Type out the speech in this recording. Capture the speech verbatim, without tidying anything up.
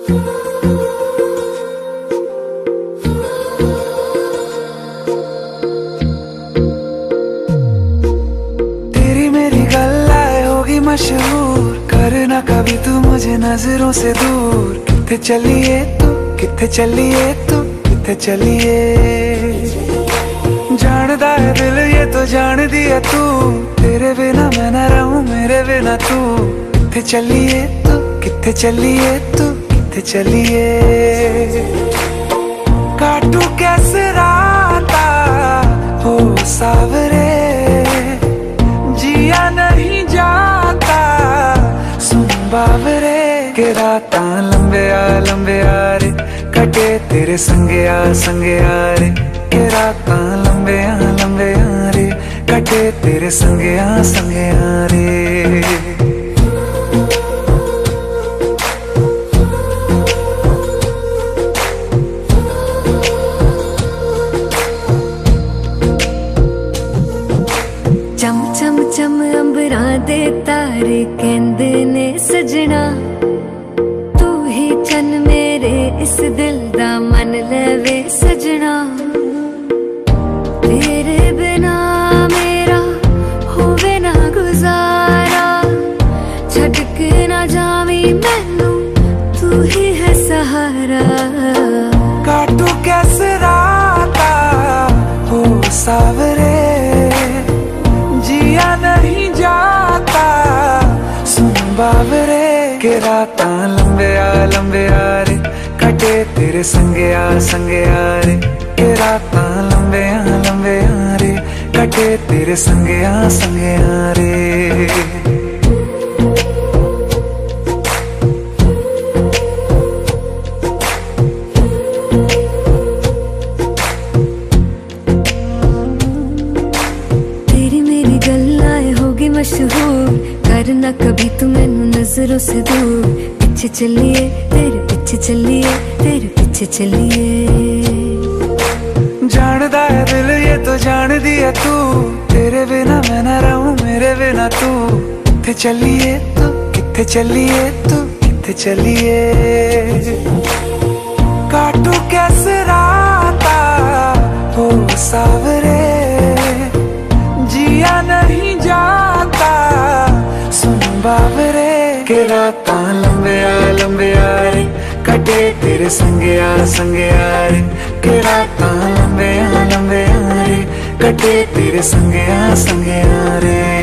तेरी मेरी गल्लाए होगी मशहूर, करना कभी तू मुझे नजरों से दूर। किथे चलिए तू, किथे चलिए तू, किथे चलिए। जानदा है दिल ये तो जान दिया तू, तेरे बिना मैं न रहूं मेरे बिना तू। किथे चलिए तू, किथे चलिए तू, किथे चलिए। काटू कैसे राता हो सावरे, जिया नहीं जाता सुन बावरे। के राता लंबे आ लंबे आ रे, कटे तेरे संगे आ संगे आ रे। के राता लंबे आ लंबे आ रे, कटे तेरे संगे आ संगे आ रे। चम चम चम अंबरां दे तारे कहंदे ने सजना, तू ही चन मेरे इस दिल दा मन लवे सजना। तेरे बिना मेरा होवे ना गुजारा, छड़ के ना जावी मैनू तू ही है सहारा। काटू कैसे राता हो सावरे, जिया नहीं जाता सुन बावरे। के राता लंबे आ लंबे आ रे, कटे तेरे संगे आ संगे आ रे। के राता लंबे आ लंबे आ रे, कटे तेरे संगे आ संगे आ रे। मशहूर करना कभी तू मैनू नजरों से दूर। पीछे चलिए तेरे पीछे चलिए, तेरे पीछे चलिए। जानदा है दिल ये तो जान दिया तू, तेरे बिना मैं न रहूं मेरे बिना तू। किथे चलिए तू, किथे चलिए तू, किथे चलिए। काटू कैसे राता हो सावरे, जिया नहीं जाता सुन बावरे। के राता लंबे आ लंबे आ रे, कटे तेरे संगे आ संगे आ रे। के राता लंबे आ लंबे आ रे, कटे तेरे संगे आ संगे आ रे।